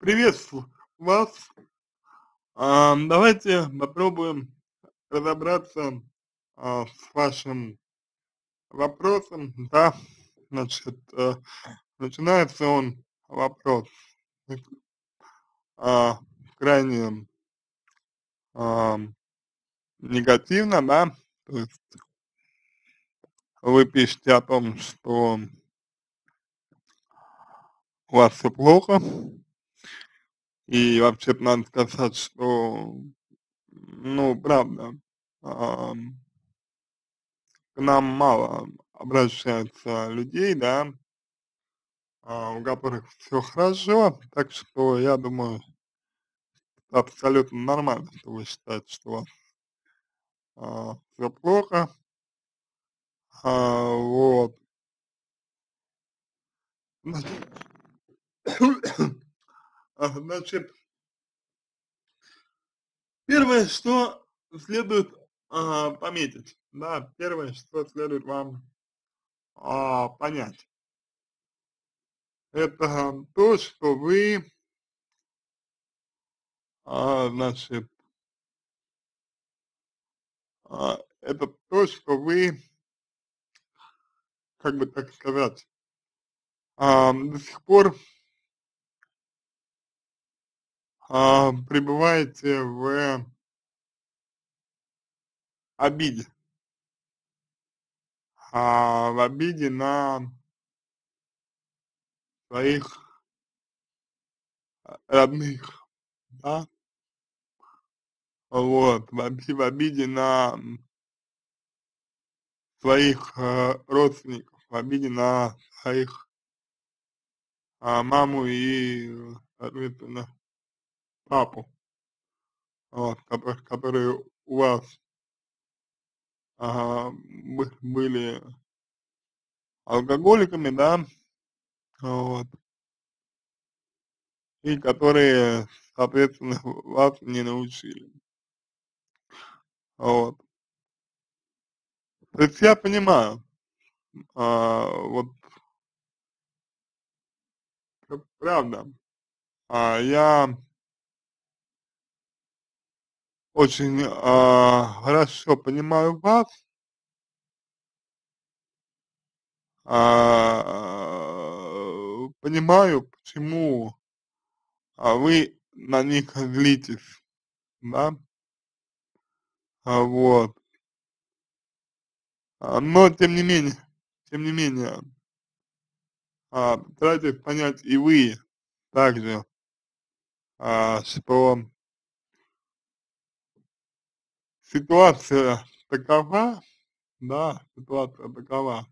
Приветствую вас. Давайте попробуем разобраться с вашим вопросом. Да, значит, начинается он вопрос а, крайне а, негативно, да, то есть вы пишете о том, что у вас все плохо, и вообще-то надо сказать, что, ну, правда, ам, к нам мало обращаются людей, да, у которых все хорошо, так что я думаю, абсолютно нормально, что вы считаете, что у вас все плохо. Вот. Значит, значит, первое, что следует пометить, да, первое, что следует вам понять, это то, что вы, значит, это то, что вы, как бы так сказать, до сих пор пребываете в обиде, в обиде на своих родных, да, вот, в обиде на своих родственников, в обиде на своих маму и, соответственно, папу, вот, которые у вас были алкоголиками, да, вот, и которые, соответственно, вас не научили, вот. То есть я понимаю, вот правда, я очень хорошо понимаю вас, понимаю, почему вы на них злитесь, да, вот, но тем не менее, постарайтесь понять и вы также, что ситуация такова, да, ситуация такова,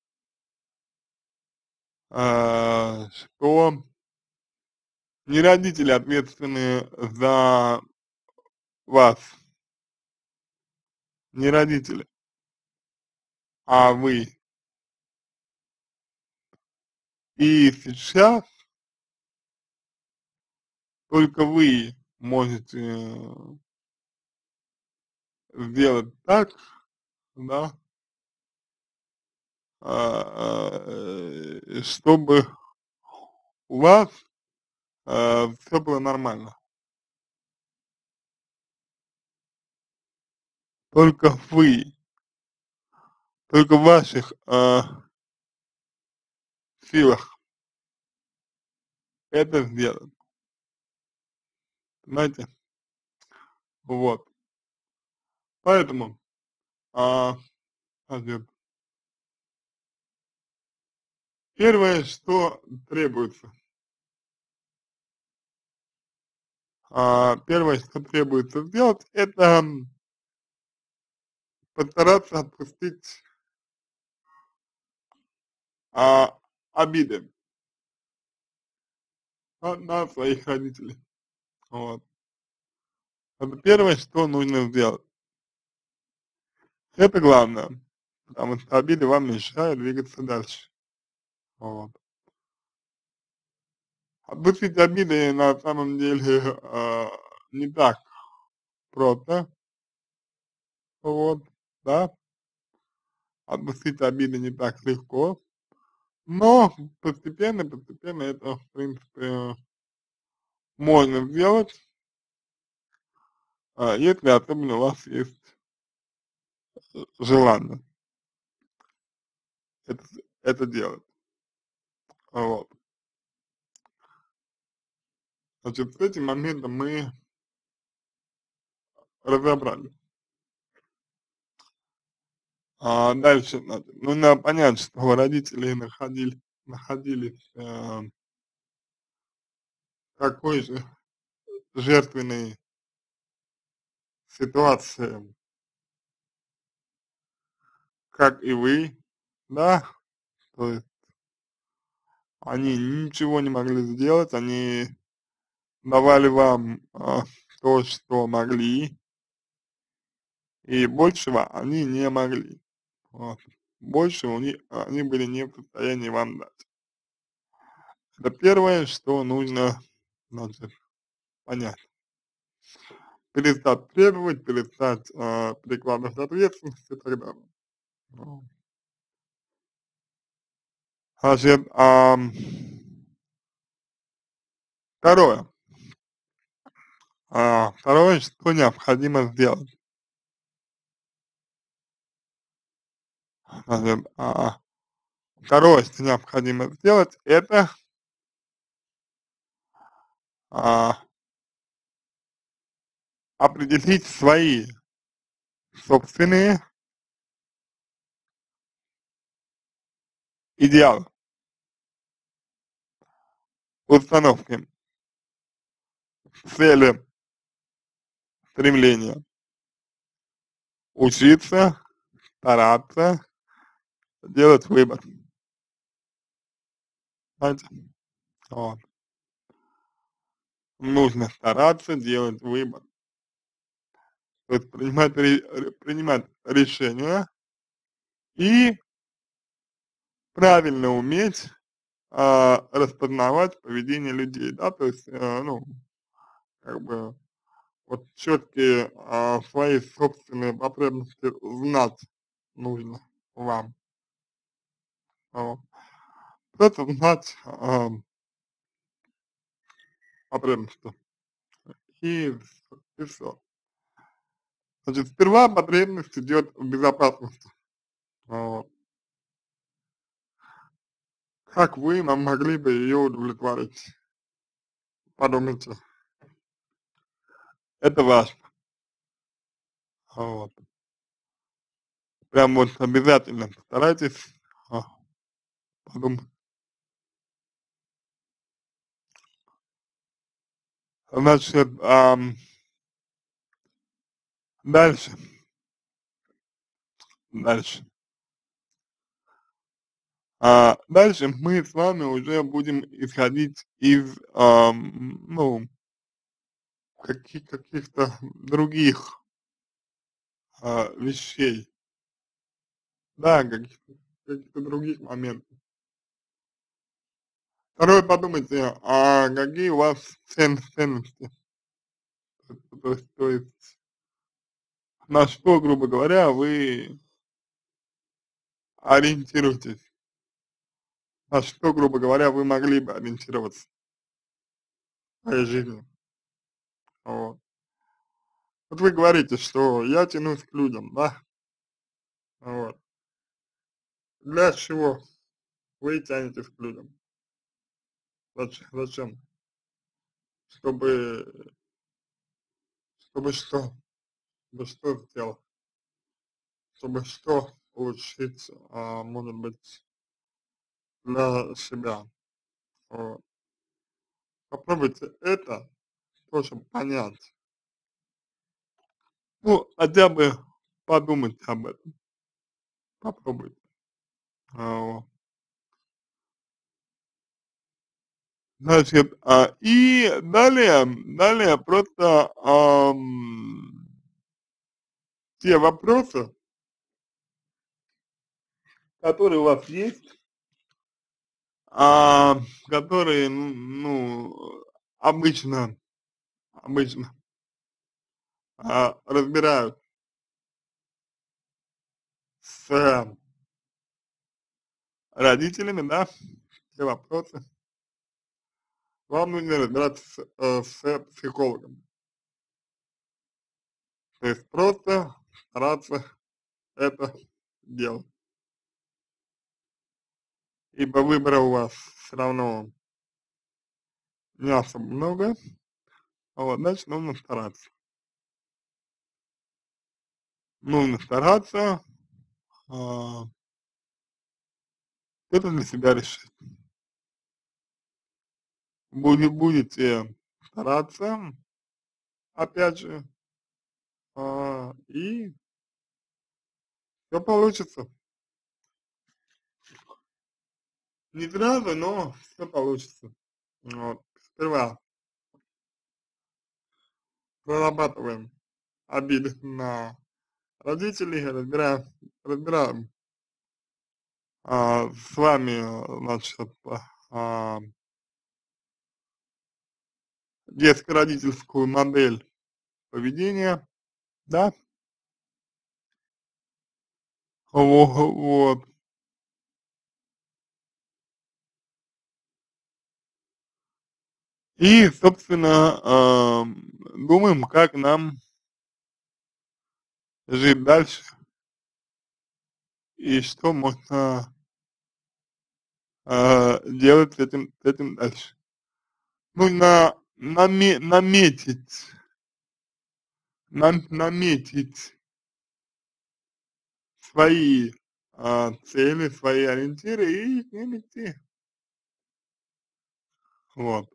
что не родители ответственны за вас, не родители, а вы. И сейчас только вы можете сделать так, да, чтобы у вас все было нормально. Только вы, только в ваших силах это сделать, понимаете? Вот. Поэтому, а, значит, первое, что требуется, первое, что требуется сделать, это постараться отпустить обиды на своих родителей. Вот. Это первое, что нужно сделать. Это главное, потому что обиды вам мешают двигаться дальше. Вот. Отпустить обиды на самом деле не так просто, вот, да, отпустить обиды не так легко, но постепенно это, в принципе, можно сделать, если особенно у вас есть желание это, это делать. Вот. Значит, с этим моментом мы разобрались. Дальше, значит, нужно понять, что родители находились в такой же жертвенной ситуации, как и вы, да, то есть они ничего не могли сделать, они давали вам то, что могли, и большего они не могли. Вот. Больше они были не в состоянии вам дать. Это первое, что нужно, значит, понять. Перестать требовать, перестать перекладывать ответственность и так далее. Ну, значит, второе. Второе, что необходимо сделать. Значит, второе, что необходимо сделать, это а, определить свои собственные идеалы, установки, цели, стремления, учиться, стараться, делать выбор. Знаете? Вот. Нужно стараться делать выбор. То есть принимать решения и правильно уметь распознавать поведение людей, да, то есть, ну, как бы, вот четкие свои собственные потребности знать нужно вам. Вот. Просто знать потребности и, и все. Значит, сперва потребность идет в безопасности. Вот. Как вы нам могли бы ее удовлетворить? Подумайте. Это важно. Вот. Прям вот обязательно постарайтесь а, подумать. Значит, дальше, дальше. Дальше мы с вами уже будем исходить из, ну, каких-то других вещей, да, каких-то других моментов. Второе, подумайте, какие у вас ценности, то есть на что, грубо говоря, вы ориентируетесь, на что, грубо говоря, вы могли бы ориентироваться в своей жизни. Вот. Вот вы говорите, что я тянусь к людям, да? Вот. Для чего вы тянетесь к людям? Зачем? Чтобы, чтобы что? Чтобы что сделать? Чтобы что получить, может быть, для себя? Вот. Попробуйте это тоже понять. Ну, хотя бы подумать об этом. Попробуйте. Вот. Значит, и далее просто те вопросы, которые у вас есть, а, которые, ну, обычно разбирают с родителями, да, те вопросы, вам нужно разбираться с психологом. То есть просто стараться это делать. Ибо выбора у вас все равно не особо много, а вот, значит, нужно стараться. Нужно стараться, а, это для себя решить. Будете стараться, опять же, и все получится. Не сразу, но все получится. Вот. Сперва прорабатываем обиды на родителей, разбираем с вами, значит, а, детско-родительскую модель поведения, да, вот, и, собственно, думаем, как нам жить дальше и что можно делать с этим дальше. Нужно наметить свои цели, свои ориентиры и к ним идти. Вот.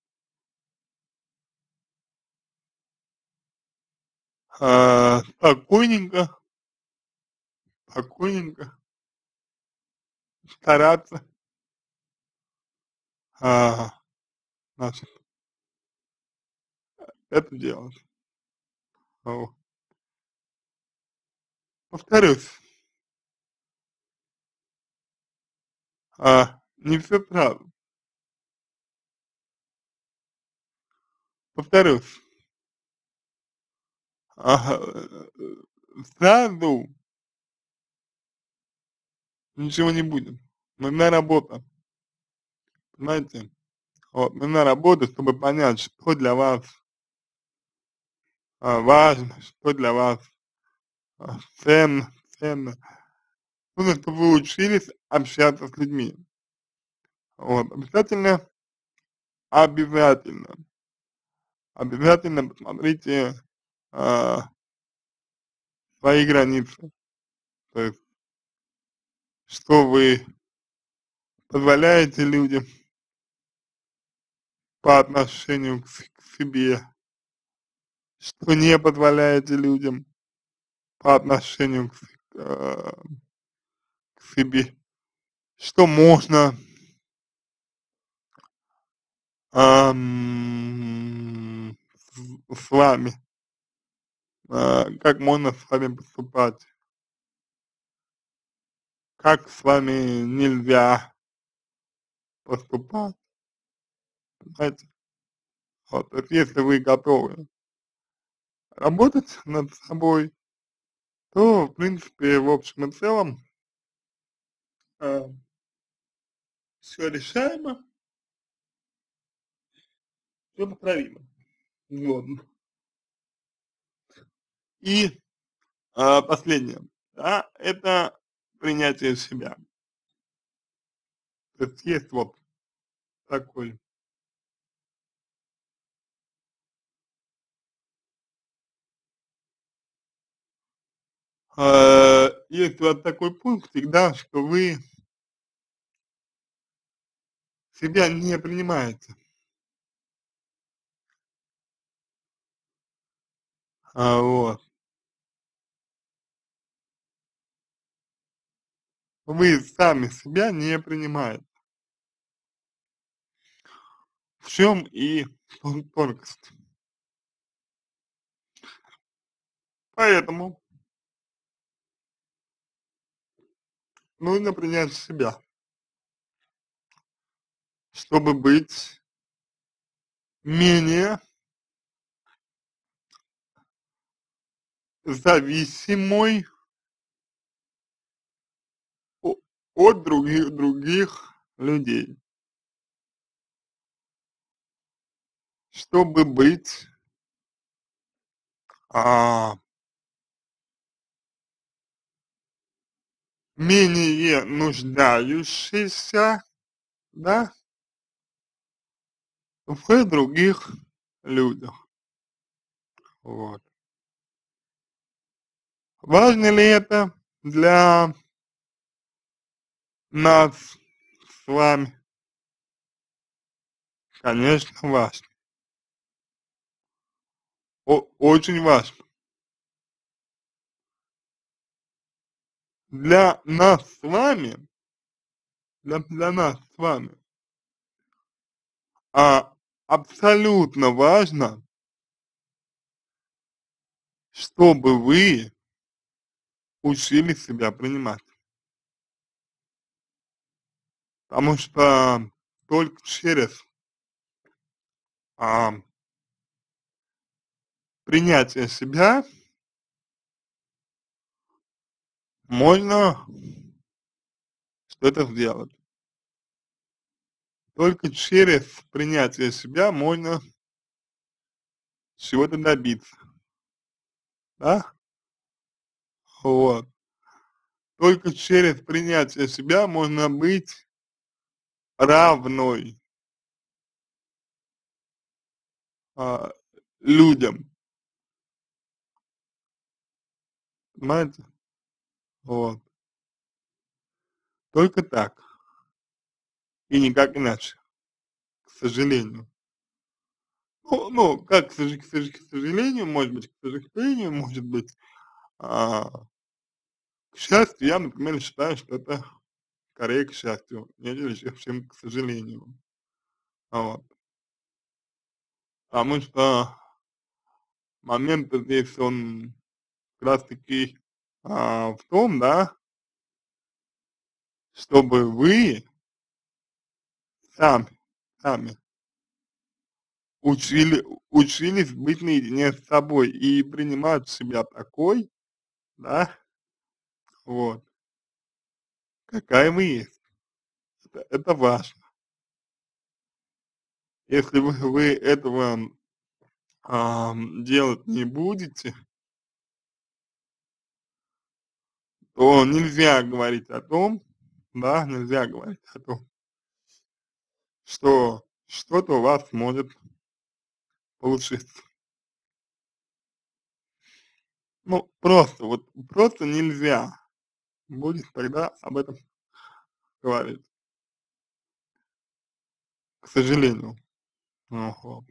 Спокойненько, спокойненько стараться, а, значит, это делать. Вот. Повторюсь, не все сразу. Повторюсь, сразу ничего не будет. Нужна работа, понимаете? Вот, нужна работа, чтобы понять, что для вас важно, что для вас ценно. Нужно, чтобы вы учились общаться с людьми. Вот, обязательно, обязательно посмотрите а, свои границы. То есть, что вы позволяете людям по отношению к себе, что не позволяете людям по отношению к себе, что можно с вами, как можно с вами поступать, как с вами нельзя поступать, понимаете? Вот, то есть если вы готовы работать над собой, то, в принципе, в общем и целом, э, все решаемо, все поправимо. Вот. И последнее, да, это принятие себя. То есть есть вот такой, есть вот такой пунктик, да, что вы себя не принимаете. Вот. Вы сами себя не принимаете. В чем и тонкость. Поэтому нужно принять себя, чтобы быть менее зависимой от других людей. чтобы быть, а, менее нуждающейся, да, в других людях. Вот. Важно ли это для нас с вами? Конечно, важно. Очень важно. Для нас с вами, для нас с вами, абсолютно важно, чтобы вы учились себя принимать. Потому что только через а, принятие себя можно что-то сделать. Только через принятие себя можно чего-то добиться, да? Вот. Только через принятие себя можно быть равной а, людям, понимаете? Вот. Только так и никак иначе, к сожалению. Ну, как, к сожалению, может быть, к сожалению, может быть, а, к счастью, я, например, считаю, что это скорее к счастью, нежели чем к сожалению. Вот. Потому что момент здесь, он как раз таки в том, да, чтобы вы сами, сами учили, учились быть наедине с собой и принимать себя такой, да, вот, какая вы есть. Это важно. Если вы этого делать не будете, то нельзя говорить о том, да, нельзя говорить о том, что что-то у вас может получиться. Ну, просто, вот, просто нельзя будет тогда об этом говорить, к сожалению. Вот.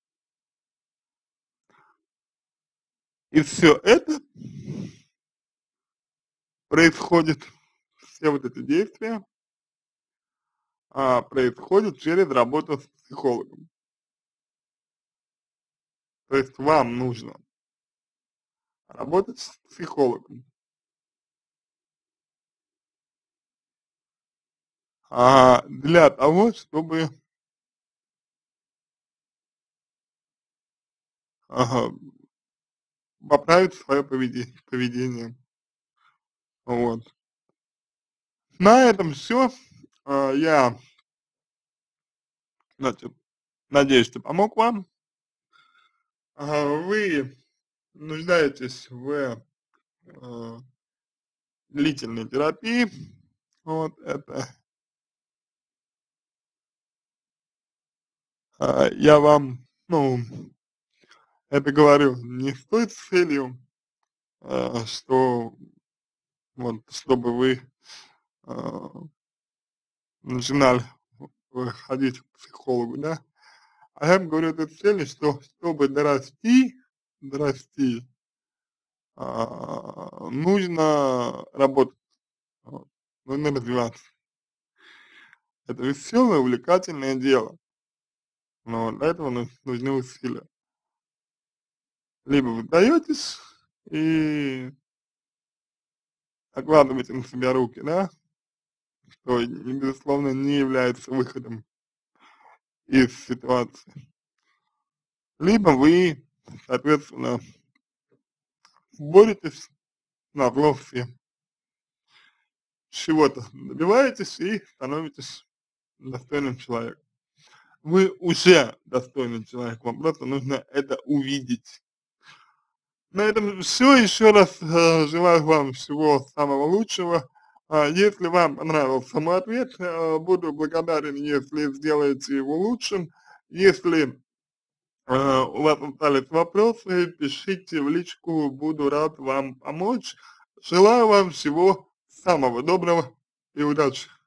И все это происходит, все вот эти действия, происходят через работу с психологом. То есть вам нужно работать с психологом, для того, чтобы ага, поправить свое поведение. Вот. На этом все. Я, значит, надеюсь, что помог вам. Вы нуждаетесь в э, длительной терапии. Вот это я вам, ну, это говорю не с той целью, что вот, чтобы вы э, начинали ходить к психологу, да, а я вам говорю это с целью, что чтобы дорасти, нужно работать, вот, нужно развиваться. Это веселое, увлекательное дело, но для этого нужны усилия. Либо вы даетесь и накладываете на себя руки, да, что, безусловно, не является выходом из ситуации. Либо вы, соответственно, боретесь назло всем, чего-то добиваетесь и становитесь достойным человеком. вы уже достойный человек, вам просто нужно это увидеть. На этом все. Еще раз желаю вам всего самого лучшего. Если вам понравился мой ответ, буду благодарен, если сделаете его лучшим. Если у вас остались вопросы, пишите в личку, буду рад вам помочь. Желаю вам всего самого доброго и удачи.